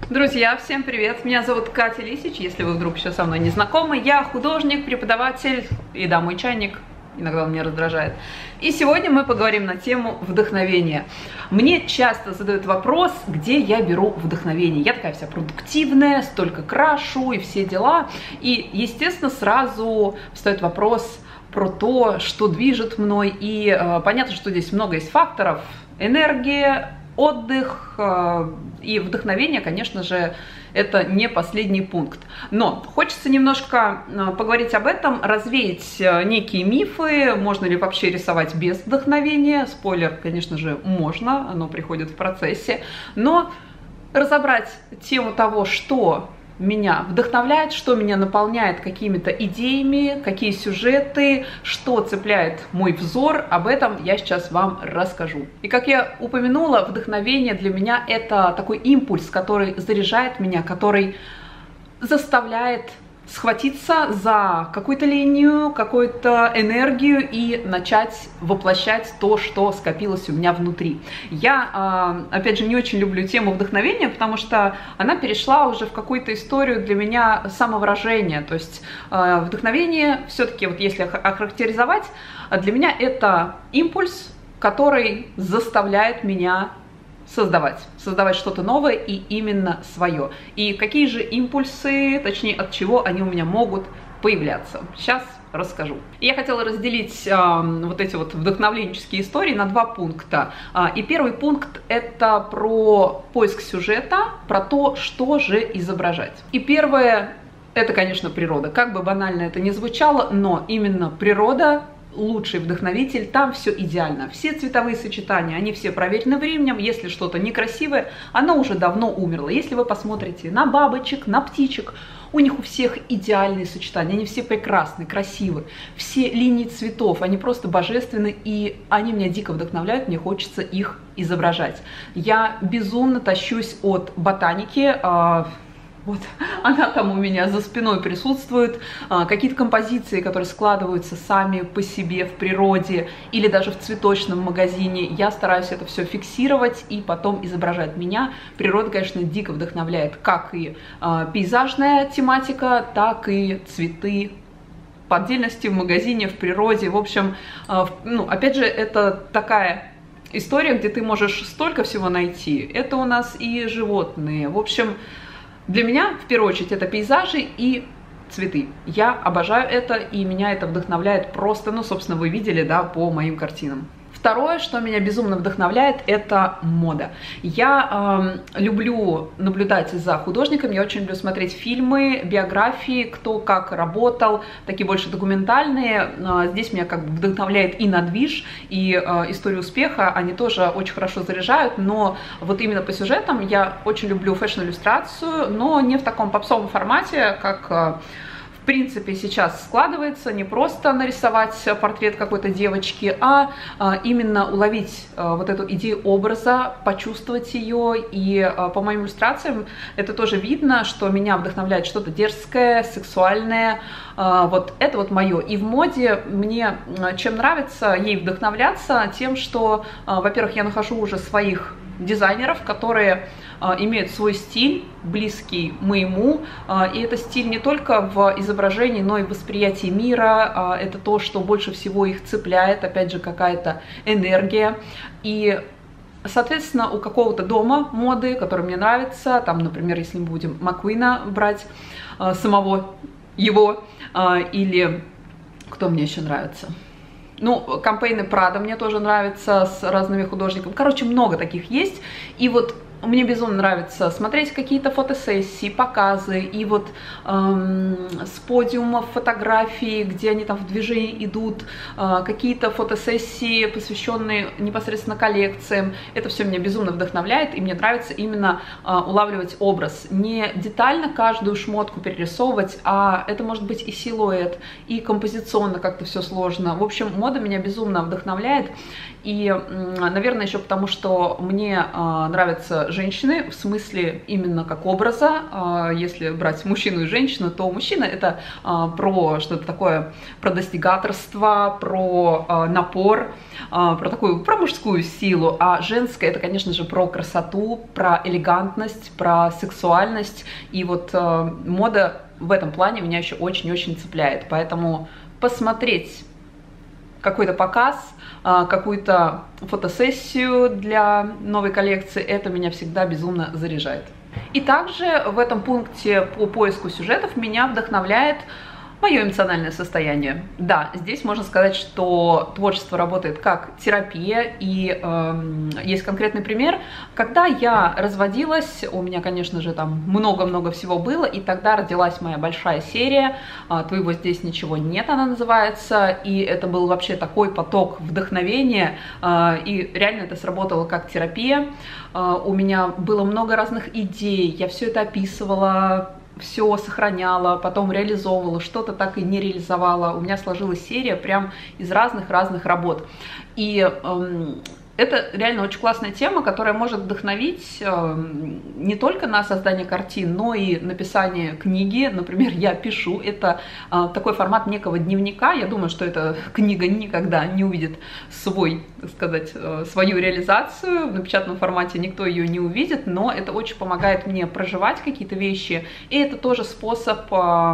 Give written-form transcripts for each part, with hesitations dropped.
Друзья, всем привет! Меня зовут Катя Лисич, если вы вдруг еще со мной не знакомы. Я художник, преподаватель и, да, мой чайник иногда он меня раздражает. И сегодня мы поговорим на тему вдохновения. Мне часто задают вопрос, где я беру вдохновение. Я такая вся продуктивная, столько крашу и все дела. И, естественно, сразу встает вопрос про то, что движет мной. И понятно, что здесь много есть факторов. Энергия, отдых и вдохновение, конечно же, это не последний пункт. Но хочется немножко поговорить об этом, развеять некие мифы, можно ли вообще рисовать без вдохновения. Спойлер, конечно же, можно, оно приходит в процессе. Но разобрать тему того, что меня вдохновляет, что меня наполняет какими-то идеями, какие сюжеты, что цепляет мой взор, об этом я сейчас вам расскажу. И как я упомянула, вдохновение для меня это такой импульс, который заряжает меня, который заставляет схватиться за какую-то линию, какую-то энергию и начать воплощать то, что скопилось у меня внутри. Я, опять же, не очень люблю тему вдохновения, потому что она перешла уже в какую-то историю для меня самовыражения. То есть вдохновение, все-таки, вот если охарактеризовать, для меня это импульс, который заставляет меня создавать что-то новое и именно свое. И какие же импульсы, точнее от чего они у меня могут появляться. Сейчас расскажу. Я хотела разделить вот эти вот вдохновленческие истории на два пункта. И первый пункт это про поиск сюжета, про то, что же изображать. И первое это, конечно, природа. Как бы банально это ни звучало, но именно природа лучший вдохновитель, там все идеально. Все цветовые сочетания, они все проверены временем. Если что-то некрасивое, оно уже давно умерло. Если вы посмотрите на бабочек, на птичек, у них у всех идеальные сочетания, они все прекрасны, красивы. Все линии цветов, они просто божественны, и они меня дико вдохновляют, мне хочется их изображать. Я безумно тащусь от ботаники. Вот, она там у меня за спиной присутствует, какие-то композиции, которые складываются сами по себе в природе или даже в цветочном магазине. Я стараюсь это все фиксировать и потом изображать. Меня природа, конечно, дико вдохновляет, как и пейзажная тематика, так и цветы по отдельности в магазине, в природе. В общем, ну, опять же, это такая история, где ты можешь столько всего найти. Это у нас и животные. В общем, для меня, в первую очередь, это пейзажи и цветы. Я обожаю это, и меня это вдохновляет просто, ну, собственно, вы видели, да, по моим картинам. Второе, что меня безумно вдохновляет, это мода. Я люблю наблюдать за художниками, я очень люблю смотреть фильмы, биографии, кто как работал, такие больше документальные. Здесь меня как бы вдохновляет и на движ, и историю успеха, они тоже очень хорошо заряжают, но вот именно по сюжетам я очень люблю фэшн-иллюстрацию, но не в таком попсовом формате, как в принципе сейчас складывается, не просто нарисовать портрет какой-то девочки, а именно уловить вот эту идею образа, почувствовать ее. И по моим иллюстрациям это тоже видно, что меня вдохновляет что-то дерзкое, сексуальное. Вот это вот мое. И в моде мне чем нравится ей вдохновляться, тем, что, во-первых, я нахожу уже своих дизайнеров, которые имеют свой стиль, близкий моему, и это стиль не только в изображении, но и в восприятии мира, это то, что больше всего их цепляет, опять же, какая-то энергия, и соответственно, у какого-то дома моды, который мне нравится, там, например, если мы будем Маккуина брать, самого его, или кто мне еще нравится? Ну, кампейны Прада мне тоже нравятся с разными художниками. Короче, много таких есть. И вот мне безумно нравится смотреть какие-то фотосессии, показы, и вот с подиумов фотографии, где они там в движении идут, какие-то фотосессии, посвященные непосредственно коллекциям. Это все меня безумно вдохновляет, и мне нравится именно улавливать образ. Не детально каждую шмотку перерисовывать, а это может быть и силуэт, и композиционно как-то все сложно. В общем, мода меня безумно вдохновляет, и, наверное, еще потому, что мне нравится женщины, в смысле именно как образа. Если брать мужчину и женщину, то мужчина — это про что-то такое, про достигаторство, про напор, про мужскую силу, а женское — это, конечно же, про красоту, про элегантность, про сексуальность. И вот мода в этом плане меня еще очень-очень цепляет. Поэтому посмотреть какой-то показ, какую-то фотосессию для новой коллекции, это меня всегда безумно заряжает. И также в этом пункте по поиску сюжетов меня вдохновляет мое эмоциональное состояние. Да, здесь можно сказать, что творчество работает как терапия, и есть конкретный пример. Когда я разводилась, у меня, конечно же, там много-много всего было, и тогда родилась моя большая серия «Твоего здесь ничего нет», она называется, и это был вообще такой поток вдохновения, и реально это сработало как терапия. У меня было много разных идей, я все это описывала, все сохраняла, потом реализовывала, что-то так и не реализовала. У меня сложилась серия прям из разных-разных работ. И это реально очень классная тема, которая может вдохновить не только на создание картин, но и написание книги. Например, я пишу. Это такой формат некого дневника. Я думаю, что эта книга никогда не увидит так сказать, свою реализацию. В напечатанном формате никто ее не увидит, но это очень помогает мне проживать какие-то вещи. И это тоже способ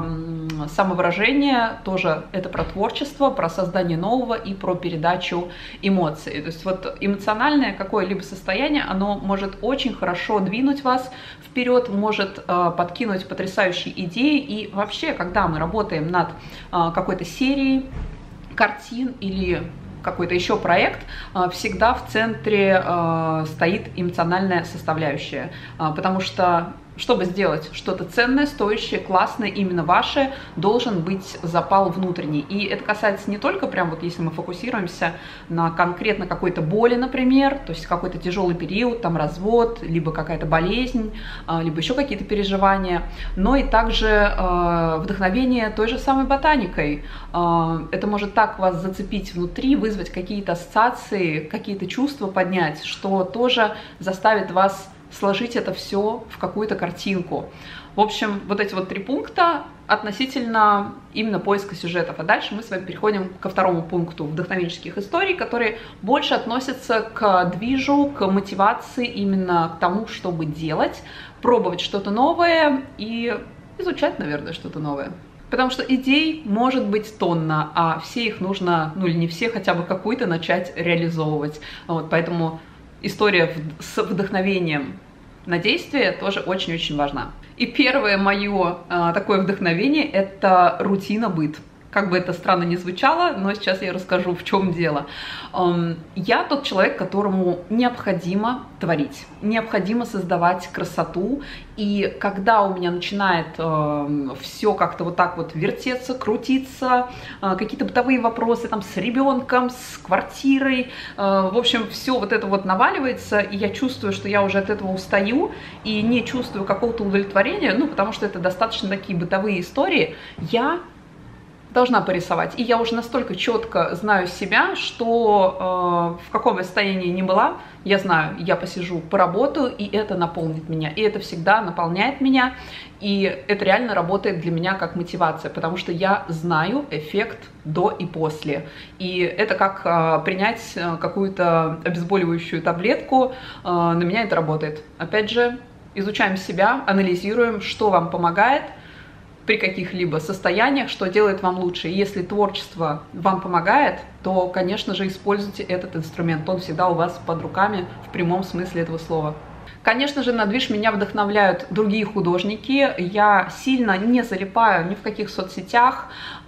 самовыражения, тоже это про творчество, про создание нового и про передачу эмоций. То есть вот эмоциональное какое-либо состояние, оно может очень хорошо двинуть вас вперед, может подкинуть потрясающие идеи. И вообще, когда мы работаем над какой-то серией картин или какой-то еще проект, всегда в центре стоит эмоциональная составляющая, потому что чтобы сделать что-то ценное, стоящее, классное, именно ваше, должен быть запал внутренний. И это касается не только прям вот если мы фокусируемся на конкретно какой-то боли, например, то есть какой-то тяжелый период, там развод, либо какая-то болезнь, либо еще какие-то переживания, но и также вдохновение той же самой ботаникой. Это может так вас зацепить внутри, вызвать какие-то ассоциации, какие-то чувства поднять, что тоже заставит вас сложить это все в какую-то картинку. В общем, вот эти вот 3 пункта относительно именно поиска сюжетов. А дальше мы с вами переходим ко второму пункту вдохновенческих историй, которые больше относятся к движу, к мотивации, именно к тому, чтобы делать, пробовать что-то новое и изучать, наверное, что-то новое. Потому что идей может быть тонна, а все их нужно, ну или не все, хотя бы какую-то начать реализовывать. Вот, поэтому история с вдохновением на действие тоже очень-очень важна. И первое мое такое вдохновение – это рутина-быт. Как бы это странно ни звучало, но сейчас я расскажу, в чем дело. Я тот человек, которому необходимо творить, необходимо создавать красоту. И когда у меня начинает все как-то вот так вот вертеться, крутиться, какие-то бытовые вопросы там с ребенком, с квартирой, в общем, все вот это вот наваливается, и я чувствую, что я уже от этого устаю и не чувствую какого-то удовлетворения, ну, потому что это достаточно такие бытовые истории, я должна порисовать. И я уже настолько четко знаю себя, что в каком я состоянии ни была, я знаю, я посижу, поработаю, и это наполнит меня. И это всегда наполняет меня. И это реально работает для меня как мотивация, потому что я знаю эффект до и после. И это как принять какую-то обезболивающую таблетку. На меня это работает. Опять же, изучаем себя, анализируем, что вам помогает, при каких-либо состояниях, что делает вам лучше. И если творчество вам помогает, то, конечно же, используйте этот инструмент. Он всегда у вас под руками в прямом смысле этого слова. Конечно же, на движ меня вдохновляют другие художники. Я сильно не залипаю ни в каких соцсетях,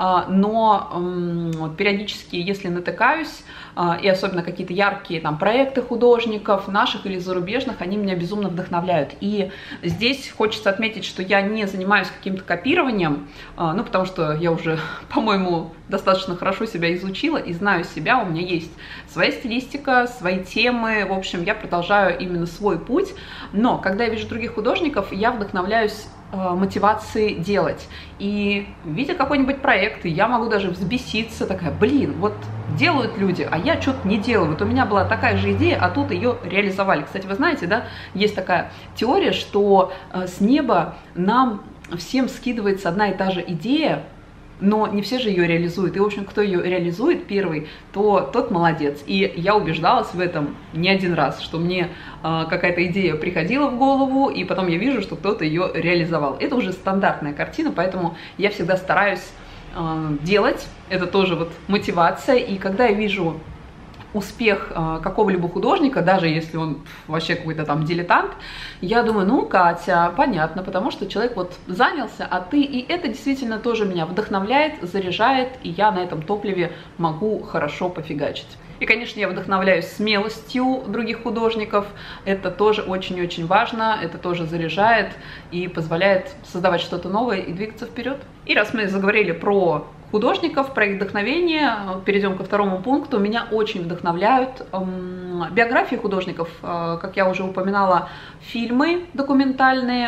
но периодически, если натыкаюсь, и особенно какие-то яркие там проекты художников, наших или зарубежных, они меня безумно вдохновляют. И здесь хочется отметить, что я не занимаюсь каким-то копированием, ну, потому что я уже, по-моему, достаточно хорошо себя изучила и знаю себя, у меня есть своя стилистика, свои темы, в общем, я продолжаю именно свой путь. Но когда я вижу других художников, я вдохновляюсь мотивации делать. И видя какой-нибудь проект, я могу даже взбеситься, такая, блин, вот делают люди, а я что-то не делаю. Вот у меня была такая же идея, а тут ее реализовали. Кстати, вы знаете, да, есть такая теория, что с неба нам всем скидывается одна и та же идея, но не все же ее реализуют. И, в общем, кто ее реализует первый, то тот молодец. И я убеждалась в этом не один раз, что мне какая-то идея приходила в голову, и потом я вижу, что кто-то ее реализовал. Это уже стандартная картина, поэтому я всегда стараюсь делать. Это тоже вот мотивация. И когда я вижу успех какого-либо художника, даже если он вообще какой-то там дилетант, я думаю, ну, Катя, понятно, потому что человек вот занялся, а ты, и это действительно тоже меня вдохновляет, заряжает, и я на этом топливе могу хорошо пофигачить. И, конечно, я вдохновляюсь смелостью других художников, это тоже очень-очень важно, это тоже заряжает и позволяет создавать что-то новое и двигаться вперед. И раз мы заговорили про художников, про их вдохновение, перейдем ко второму пункту. Меня очень вдохновляют биографии художников, как я уже упоминала, фильмы документальные,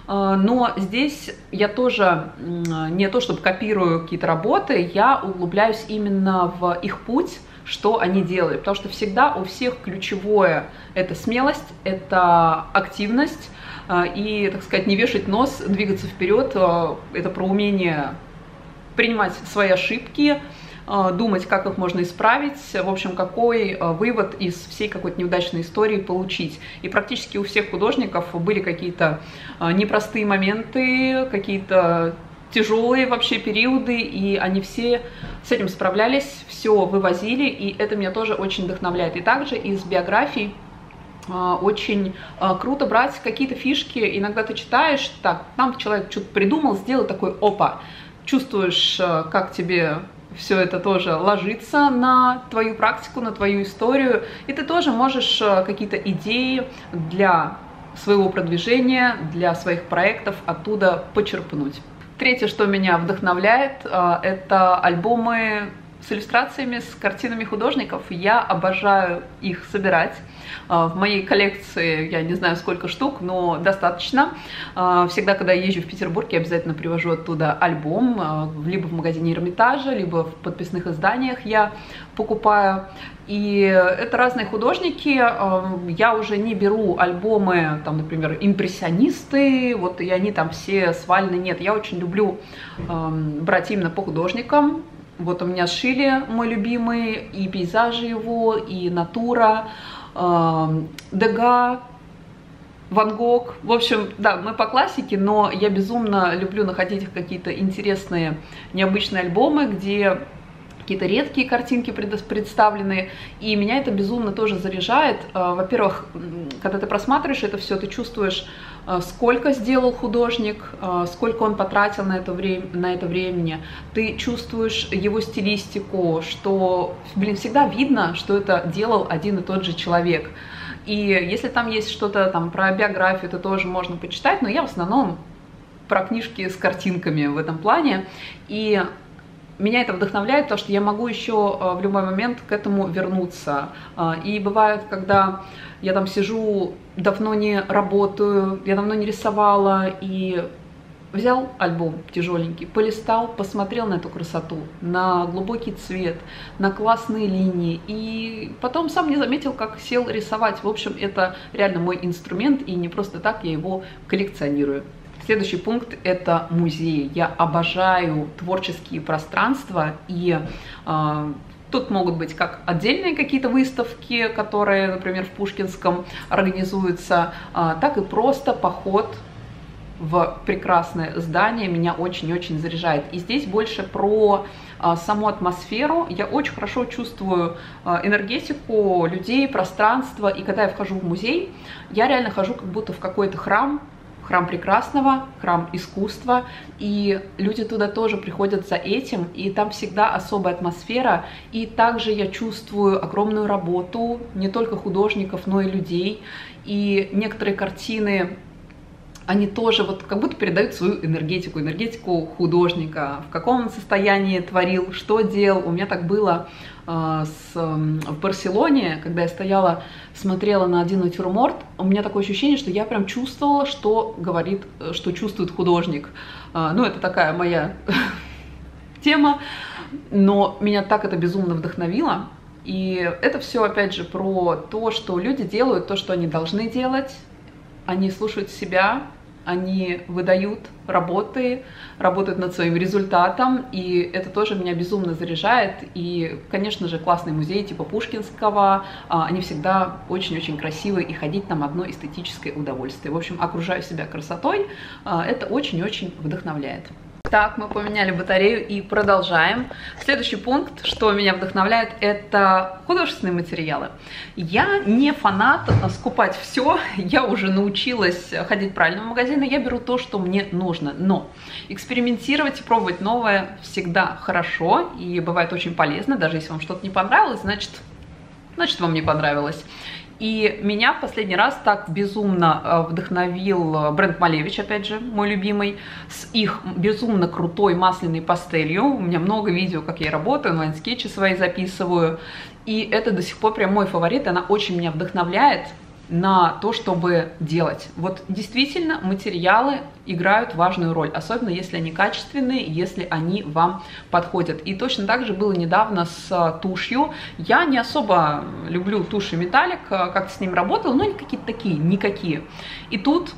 но здесь я тоже не то чтобы копирую какие-то работы, я углубляюсь именно в их путь, что они делали, потому что всегда у всех ключевое – это смелость, это активность и, так сказать, не вешать нос, двигаться вперед, это про умение принимать свои ошибки, думать, как их можно исправить, в общем, какой вывод из всей какой-то неудачной истории получить. И практически у всех художников были какие-то непростые моменты, какие-то тяжелые вообще периоды, и они все с этим справлялись, все вывозили, и это меня тоже очень вдохновляет. И также из биографий очень круто брать какие-то фишки, иногда ты читаешь, так, там человек что-то придумал, сделал такой, опа, чувствуешь, как тебе все это тоже ложится на твою практику, на твою историю, и ты тоже можешь какие-то идеи для своего продвижения, для своих проектов оттуда почерпнуть. Третье, что меня вдохновляет, это альбомы с иллюстрациями, с картинами художников. Я обожаю их собирать. В моей коллекции, я не знаю сколько штук, но достаточно. Всегда, когда я езжу в Петербург, я обязательно привожу оттуда альбом, либо в магазине Эрмитажа, либо в подписных изданиях я покупаю. И это разные художники. Я уже не беру альбомы, там, например, импрессионисты, вот, и они там все свалены. Нет, я очень люблю брать именно по художникам. Вот у меня Шиле, мой любимый, и пейзажи его, и натура, Дега, Ван Гог. В общем, да, мы по классике, но я безумно люблю находить какие-то интересные, необычные альбомы, где какие-то редкие картинки представлены, и меня это безумно тоже заряжает. Во-первых, когда ты просматриваешь это все, ты чувствуешь, сколько сделал художник, сколько он потратил на это времени, ты чувствуешь его стилистику, что, блин, всегда видно, что это делал один и тот же человек. И если там есть что-то там про биографию, это тоже можно почитать, но я в основном про книжки с картинками в этом плане, и меня это вдохновляет, потому что я могу еще в любой момент к этому вернуться. И бывает, когда я там сижу, давно не работаю, я давно не рисовала, и взял альбом тяжеленький, полистал, посмотрел на эту красоту, на глубокий цвет, на классные линии, и потом сам не заметил, как сел рисовать. В общем, это реально мой инструмент, и не просто так я его коллекционирую. Следующий пункт – это музеи. Я обожаю творческие пространства, и тут могут быть как отдельные какие-то выставки, которые, например, в Пушкинском организуются, так и просто поход в прекрасное здание меня очень-очень заряжает. И здесь больше про саму атмосферу. Я очень хорошо чувствую энергетику людей, пространство, и когда я вхожу в музей, я реально хожу как будто в какой-то храм прекрасного, храм искусства, и люди туда тоже приходят за этим, и там всегда особая атмосфера, и также я чувствую огромную работу не только художников, но и людей, и некоторые картины, они тоже вот как будто передают свою энергетику художника, в каком он состоянии творил, что делал. У меня так было в Барселоне, когда я стояла, смотрела на один натюрморт, у меня такое ощущение, что я прям чувствовала, что говорит, что чувствует художник. Ну, это такая моя тема, но меня так это безумно вдохновило. И это все, опять же, про то, что люди делают то, что они должны делать, они слушают себя, они выдают работы, работают над своим результатом, и это тоже меня безумно заряжает. И, конечно же, классные музеи типа Пушкинского, они всегда очень-очень красивые, и ходить там одно эстетическое удовольствие. В общем, окружаю себя красотой, это очень-очень вдохновляет. Так, мы поменяли батарею и продолжаем. Следующий пункт, что меня вдохновляет, это художественные материалы. Я не фанат скупать все, я уже научилась ходить правильно в магазины, я беру то, что мне нужно. Но экспериментировать и пробовать новое всегда хорошо и бывает очень полезно, даже если вам что-то не понравилось, значит вам не понравилось. И меня в последний раз так безумно вдохновил бренд Малевич, опять же, мой любимый, с их безумно крутой масляной пастелью. У меня много видео, как я работаю, онлайн-скетчи свои записываю. И это до сих пор прям мой фаворит, она очень меня вдохновляет на то, чтобы делать. Вот действительно материалы играют важную роль, особенно если они качественные, если они вам подходят. И точно так же было недавно с тушью. Я не особо люблю туши металлик, как-то с ним работала, но они какие-то такие, никакие. И тут,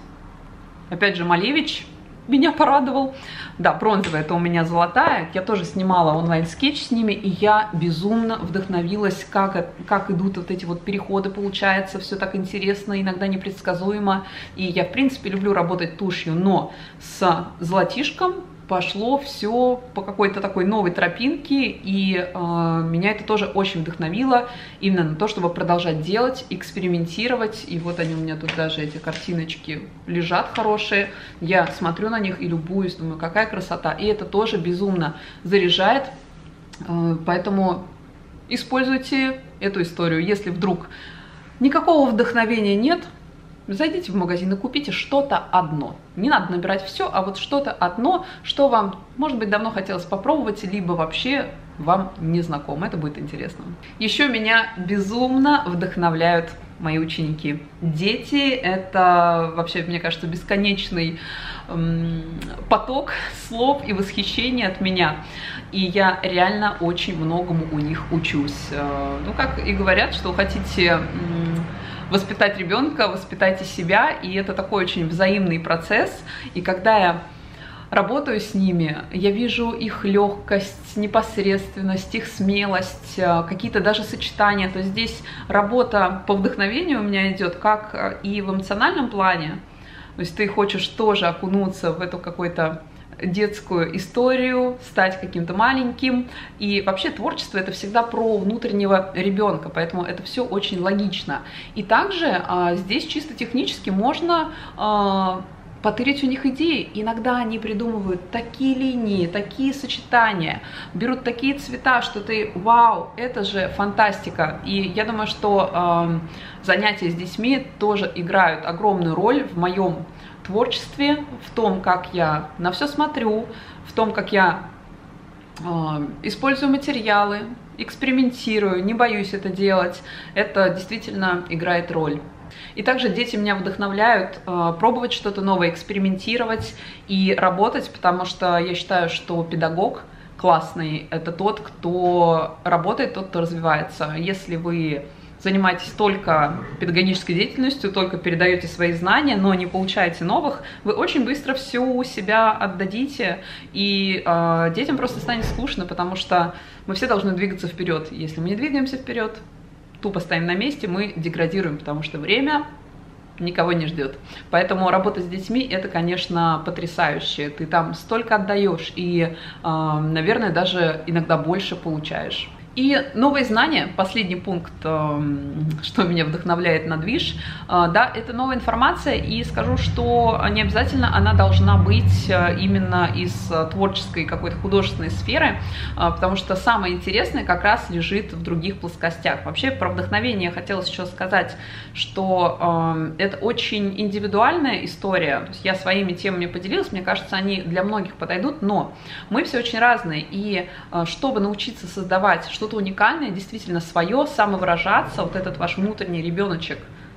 опять же, Малевич меня порадовал. Да, бронзовая, это у меня золотая. Я тоже снимала онлайн-скетч с ними, и я безумно вдохновилась, как идут вот эти вот переходы, получается, все так интересно, иногда непредсказуемо. И я, в принципе, люблю работать тушью, но с золотишком пошло все по какой-то такой новой тропинке, и меня это тоже очень вдохновило именно на то, чтобы продолжать делать, экспериментировать. И вот они у меня тут даже, эти картиночки, лежат хорошие. Я смотрю на них и любуюсь, думаю, какая красота. И это тоже безумно заряжает, поэтому используйте эту историю. Если вдруг никакого вдохновения нет, зайдите в магазин и купите что-то одно. Не надо набирать все, а вот что-то одно, что вам, может быть, давно хотелось попробовать, либо вообще вам не знакомо. Это будет интересно. Еще меня безумно вдохновляют мои ученики. Дети — это вообще, мне кажется, бесконечный поток слов и восхищения от меня. И я реально очень многому у них учусь. Ну, как и говорят, что хотите воспитать ребенка, воспитайте себя, и это такой очень взаимный процесс. И когда я работаю с ними, я вижу их легкость, непосредственность, их смелость, какие-то даже сочетания. То есть здесь работа по вдохновению у меня идет как и в эмоциональном плане. То есть ты хочешь тоже окунуться в эту какой-то детскую историю, стать каким-то маленьким. И вообще творчество — это всегда про внутреннего ребенка, поэтому это все очень логично. И также здесь чисто технически можно потырить у них идеи. Иногда они придумывают такие линии, такие сочетания, берут такие цвета, что ты, вау, это же фантастика. И я думаю, что занятия с детьми тоже играют огромную роль в моем творчестве, в том, как я на все смотрю, в том, как я использую материалы, экспериментирую, не боюсь это делать. Это действительно играет роль. И также дети меня вдохновляют пробовать что-то новое, экспериментировать и работать, потому что я считаю, что педагог классный — это тот, кто работает, тот, кто развивается. Если вы занимаетесь только педагогической деятельностью, только передаете свои знания, но не получаете новых, вы очень быстро все у себя отдадите, и детям просто станет скучно, потому что мы все должны двигаться вперед. Если мы не двигаемся вперед, тупо стоим на месте, мы деградируем, потому что время никого не ждет. Поэтому работа с детьми — это, конечно, потрясающе. Ты там столько отдаешь и, наверное, даже иногда больше получаешь. И новые знания, последний пункт, что меня вдохновляет на движ, да, это новая информация, и скажу, что не обязательно она должна быть именно из творческой какой-то художественной сферы, потому что самое интересное как раз лежит в других плоскостях. Вообще про вдохновение хотелось еще сказать, что это очень индивидуальная история, то есть я своими темами поделилась, мне кажется, они для многих подойдут, но мы все очень разные, и чтобы научиться создавать что-то уникальное, действительно свое, самовыражаться, вот этот ваш внутренний ребеночек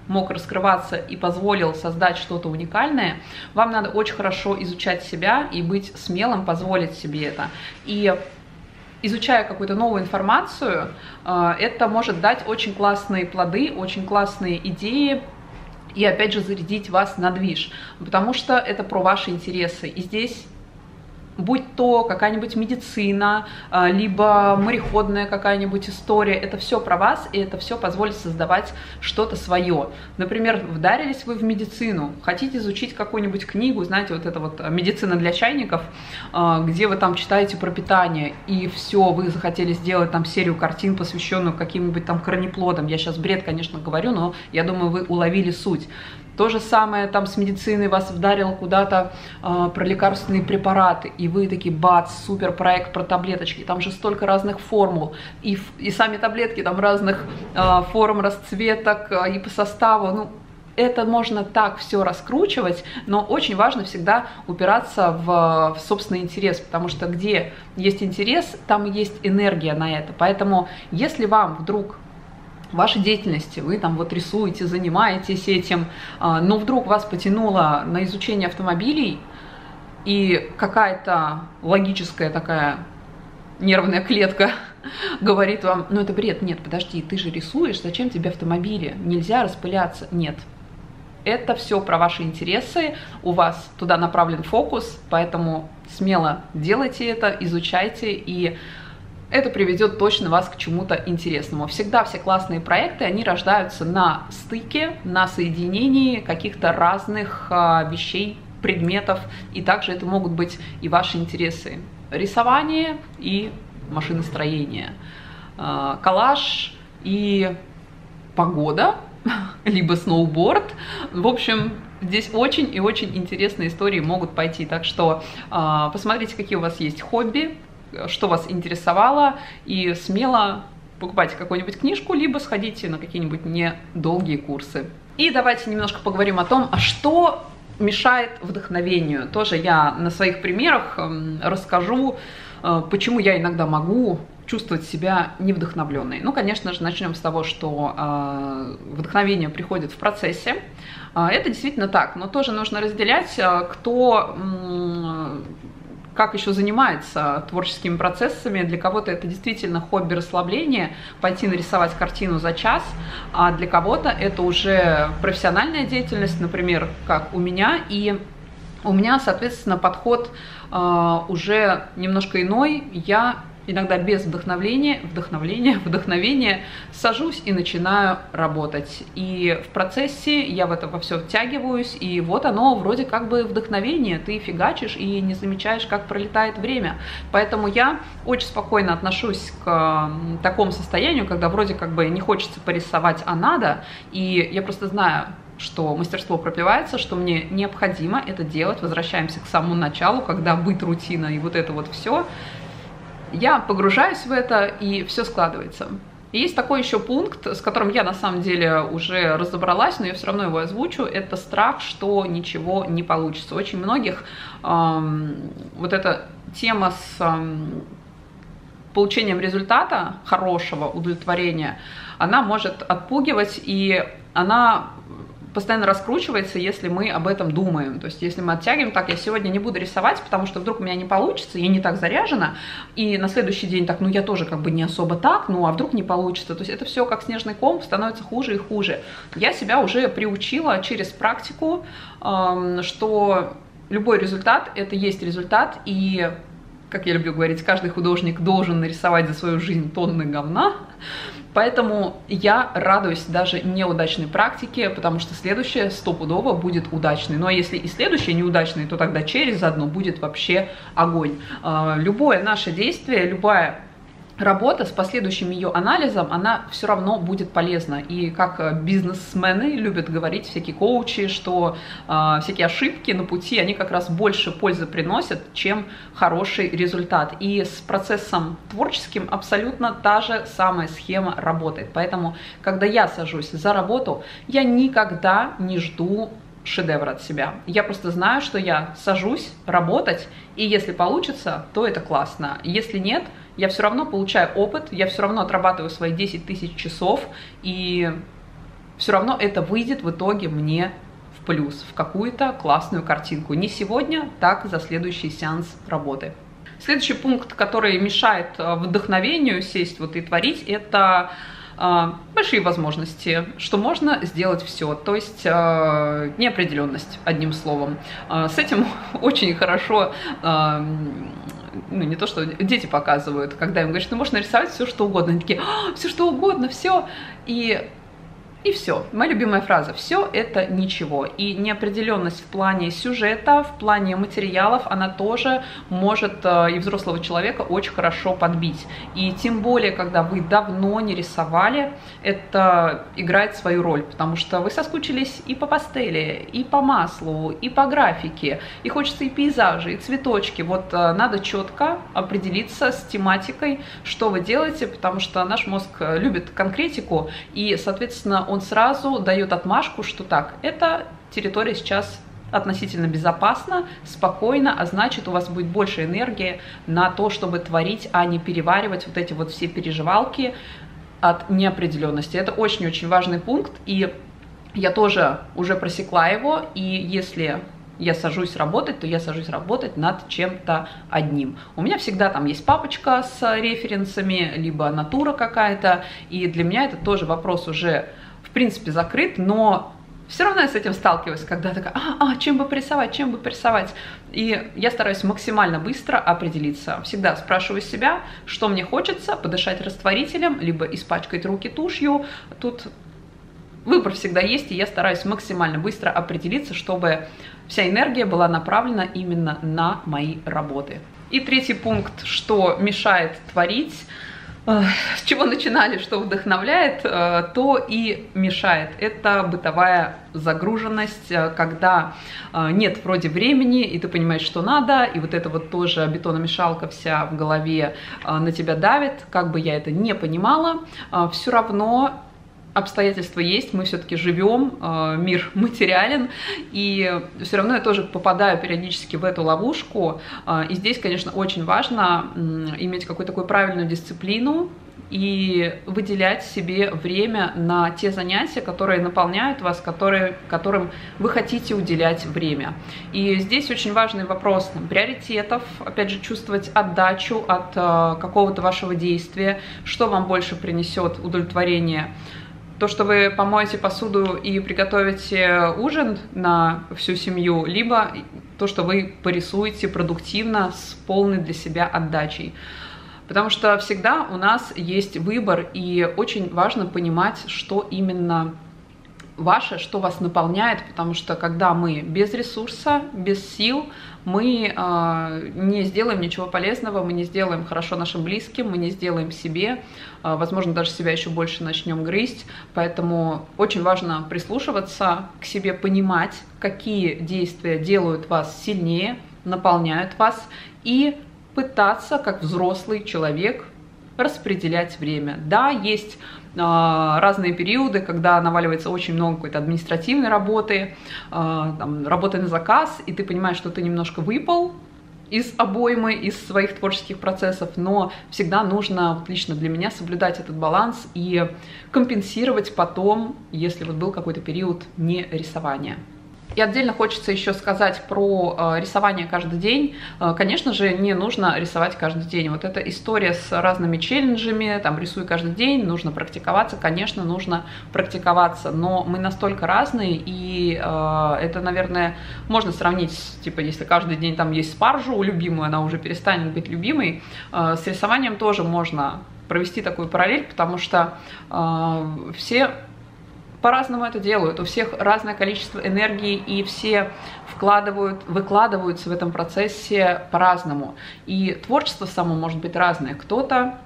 мог раскрываться и позволил создать что-то уникальное, вам надо очень хорошо изучать себя и быть смелым, позволить себе это. И изучая какую-то новую информацию, это может дать очень классные плоды, очень классные идеи, и опять же зарядить вас на движ, потому что это про ваши интересы. И здесь, будь то какая-нибудь медицина, либо мореходная какая-нибудь история, это все про вас, и это все позволит создавать что-то свое. Например, вдарились вы в медицину, хотите изучить какую-нибудь книгу, знаете, вот это вот «Медицина для чайников», где вы там читаете про питание, и все, вы захотели сделать там серию картин, посвященную каким-нибудь там корнеплодам. Я сейчас бред, конечно, говорю, но я думаю, вы уловили суть. То же самое там с медициной, вас вдарило куда-то про лекарственные препараты, и вы такие, бац, супер проект про таблеточки, там же столько разных формул, и сами таблетки там разных форм, расцветок, и по составу, ну, это можно так все раскручивать, но очень важно всегда упираться в собственный интерес, потому что где есть интерес, там есть энергия на это, поэтому если вам вдруг в вашей деятельности, вы там вот рисуете, занимаетесь этим, но вдруг вас потянуло на изучение автомобилей, и какая-то логическая такая нервная клетка говорит вам, ну это бред, нет, подожди, ты же рисуешь, зачем тебе автомобили, нельзя распыляться, нет. Это все про ваши интересы, у вас туда направлен фокус, поэтому смело делайте это, изучайте, и это приведет точно вас к чему-то интересному. Всегда все классные проекты, они рождаются на стыке, на соединении каких-то разных вещей, предметов, и также это могут быть и ваши интересы. Рисование и машиностроение, коллаж и погода, либо сноуборд. В общем, здесь очень и очень интересные истории могут пойти, так что посмотрите, какие у вас есть хобби, что вас интересовало, и смело покупайте какую-нибудь книжку, либо сходите на какие-нибудь недолгие курсы. И давайте немножко поговорим о том, а что мешает вдохновению. Тоже я на своих примерах расскажу, почему я иногда могу чувствовать себя невдохновленной. Ну, конечно же, начнем с того, что вдохновение приходит в процессе. Это действительно так, но тоже нужно разделять, кто как еще занимается творческими процессами. Для кого-то это действительно хобби, расслабление, пойти нарисовать картину за час, а для кого-то это уже профессиональная деятельность, например, как у меня, и у меня, соответственно, подход уже немножко иной. Я иногда без вдохновения сажусь и начинаю работать. И в процессе я в это во все втягиваюсь, и вот оно вроде как бы вдохновение. Ты фигачишь и не замечаешь, как пролетает время. Поэтому я очень спокойно отношусь к такому состоянию, когда вроде как бы не хочется порисовать, а надо. И я просто знаю, что мастерство пропивается, что мне необходимо это делать. Возвращаемся к самому началу, когда быт, рутина и вот это вот все. Я погружаюсь в это, и все складывается. И есть такой еще пункт, с которым я на самом деле уже разобралась, но я все равно его озвучу. Это страх, что ничего не получится. Очень многих вот эта тема с получением результата, хорошего удовлетворения, она может отпугивать, и она постоянно раскручивается, если мы об этом думаем. То есть если мы оттягиваем, так, я сегодня не буду рисовать, потому что вдруг у меня не получится, я не так заряжена, и на следующий день так, ну я тоже как бы не особо так, ну а вдруг не получится. То есть это все как снежный ком, становится хуже и хуже. Я себя уже приучила через практику, что любой результат – это есть результат, и, как я люблю говорить, каждый художник должен нарисовать за свою жизнь тонны говна. Поэтому я радуюсь даже неудачной практике, потому что следующее стопудово будет удачной. Ну а если и следующее неудачное, то тогда через одно будет вообще огонь. Любое наше действие, любая работа с последующим ее анализом, она все равно будет полезна. И как бизнесмены любят говорить, всякие коучи, что всякие ошибки на пути, они как раз больше пользы приносят, чем хороший результат. И с процессом творческим абсолютно та же самая схема работает. Поэтому, когда я сажусь за работу, я никогда не жду шедевр от себя. Я просто знаю, что я сажусь работать, и если получится, то это классно. Если нет, я все равно получаю опыт, я все равно отрабатываю свои 10 тысяч часов, и все равно это выйдет в итоге мне в плюс, в какую-то классную картинку. Не сегодня, так за следующий сеанс работы. Следующий пункт, который мешает вдохновению сесть вот и творить, это большие возможности, что можно сделать все, то есть неопределенность, одним словом. С этим очень хорошо, ну не то, что дети показывают, когда им говорят, что можно нарисовать все, что угодно. Они такие, все, что угодно, все. И все. Моя любимая фраза. Все это ничего. И неопределенность в плане сюжета, в плане материалов, она тоже может и взрослого человека очень хорошо подбить. И тем более, когда вы давно не рисовали, это играет свою роль, потому что вы соскучились и по пастели, и по маслу, и по графике, и хочется и пейзажи, и цветочки. Вот надо четко определиться с тематикой, что вы делаете, потому что наш мозг любит конкретику, и, соответственно, он сразу дает отмашку, что так, эта территория сейчас относительно безопасна, спокойно, а значит, у вас будет больше энергии на то, чтобы творить, а не переваривать вот эти вот все переживалки от неопределенности. Это очень-очень важный пункт, и я тоже уже просекла его, и если я сажусь работать, то я сажусь работать над чем-то одним. У меня всегда там есть папочка с референсами, либо натура какая-то, и для меня это тоже вопрос уже в принципе закрыт, но все равно я с этим сталкиваюсь, когда такая, чем бы порисовать, чем бы порисовать. И я стараюсь максимально быстро определиться. Всегда спрашиваю себя, что мне хочется, подышать растворителем, либо испачкать руки тушью. Тут выбор всегда есть, и я стараюсь максимально быстро определиться, чтобы вся энергия была направлена именно на мои работы. И третий пункт, что мешает творить, с чего начинали, что вдохновляет, то и мешает. Это бытовая загруженность, когда нет вроде времени, и ты понимаешь, что надо, и вот это вот тоже бетономешалка вся в голове на тебя давит. Как бы я это не понимала, все равно обстоятельства есть, мы все-таки живем, мир материален, и все равно я тоже попадаю периодически в эту ловушку. И здесь, конечно, очень важно иметь какую-то такую правильную дисциплину и выделять себе время на те занятия, которые наполняют вас, которым вы хотите уделять время. И здесь очень важный вопрос приоритетов, опять же, чувствовать отдачу от какого-то вашего действия, что вам больше принесет удовлетворение. То, что вы помоете посуду и приготовите ужин на всю семью, либо то, что вы порисуете продуктивно с полной для себя отдачей. Потому что всегда у нас есть выбор, и очень важно понимать, что именно ваше, что вас наполняет, потому что когда мы без ресурса, без сил, мы не сделаем ничего полезного, мы не сделаем хорошо нашим близким, мы не сделаем себе, возможно, даже себя еще больше начнем грызть, поэтому очень важно прислушиваться к себе, понимать, какие действия делают вас сильнее, наполняют вас, и пытаться, как взрослый человек, распределять время. Да, есть разные периоды, когда наваливается очень много какой-то административной работы, там, работы на заказ, и ты понимаешь, что ты немножко выпал из обоймы, из своих творческих процессов, но всегда нужно, лично для меня, соблюдать этот баланс и компенсировать потом, если вот был какой-то период не рисования. И отдельно хочется еще сказать про рисование каждый день. Конечно же, не нужно рисовать каждый день. Вот эта история с разными челленджами, там, рисуй каждый день, нужно практиковаться. Конечно, нужно практиковаться, но мы настолько разные, и это, наверное, можно сравнить с, типа, если каждый день там есть спаржу любимую, она уже перестанет быть любимой. С рисованием тоже можно провести такую параллель, потому что все по-разному это делают, у всех разное количество энергии, и все выкладываются в этом процессе по-разному. И творчество само может быть разное. Кто-то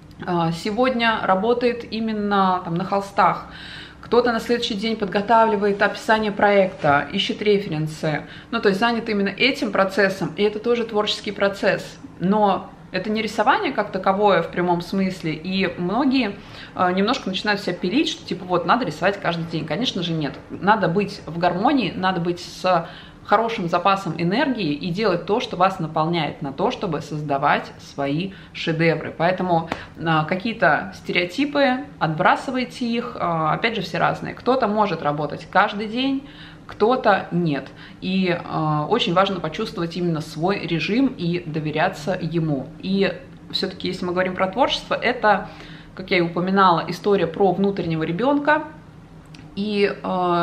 сегодня работает именно там на холстах, кто-то на следующий день подготавливает описание проекта, ищет референсы, ну то есть занят именно этим процессом, и это тоже творческий процесс. Но это не рисование как таковое в прямом смысле, и многие немножко начинают себя пилить, что типа вот надо рисовать каждый день. Конечно же нет, надо быть в гармонии, надо быть с хорошим запасом энергии и делать то, что вас наполняет, на то, чтобы создавать свои шедевры. Поэтому какие-то стереотипы, отбрасывайте их, опять же, все разные. Кто-то может работать каждый день, кто-то нет. И очень важно почувствовать именно свой режим и доверяться ему. И все-таки, если мы говорим про творчество, это, как я и упоминала, история про внутреннего ребенка. И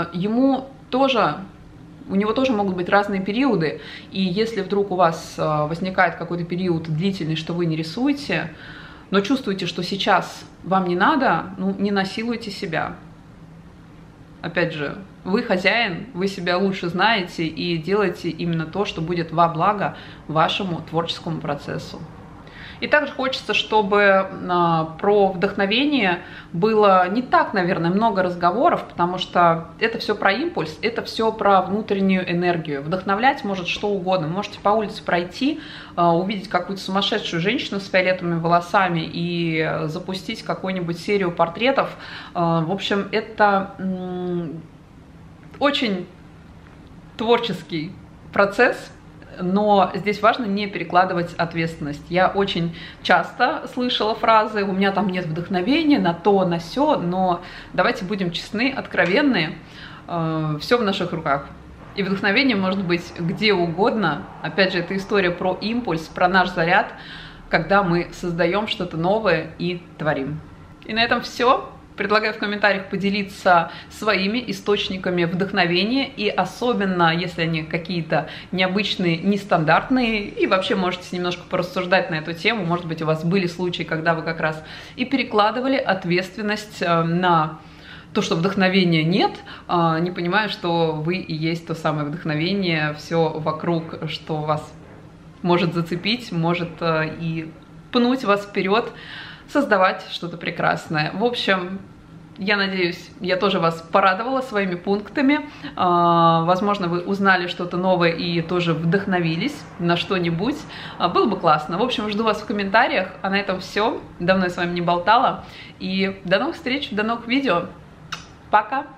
у него тоже могут быть разные периоды. И если вдруг у вас возникает какой-то период длительный, что вы не рисуете, но чувствуете, что сейчас вам не надо, ну, не насилуйте себя. Опять же, вы хозяин, вы себя лучше знаете и делайте именно то, что будет во благо вашему творческому процессу. И также хочется, чтобы про вдохновение было не так, наверное, много разговоров, потому что это все про импульс, это все про внутреннюю энергию. Вдохновлять может что угодно. Вы можете по улице пройти, увидеть какую-то сумасшедшую женщину с фиолетовыми волосами и запустить какую-нибудь серию портретов. В общем, это очень творческий процесс. Но здесь важно не перекладывать ответственность. Я очень часто слышала фразы: у меня там нет вдохновения на то, на сё, но давайте будем честны, откровенны, все в наших руках. И вдохновение может быть где угодно. Опять же, это история про импульс, про наш заряд, когда мы создаем что-то новое и творим. И на этом все. Предлагаю в комментариях поделиться своими источниками вдохновения, и особенно, если они какие-то необычные, нестандартные, и вообще можете немножко порассуждать на эту тему. Может быть, у вас были случаи, когда вы как раз и перекладывали ответственность на то, что вдохновения нет, не понимая, что вы и есть то самое вдохновение, все вокруг, что вас может зацепить, может и пнуть вас вперед, создавать что-то прекрасное. В общем, я надеюсь, я тоже вас порадовала своими пунктами. Возможно, вы узнали что-то новое и тоже вдохновились на что-нибудь. Было бы классно. В общем, жду вас в комментариях. А на этом все. Давно я с вами не болтала. И до новых встреч, до новых видео. Пока!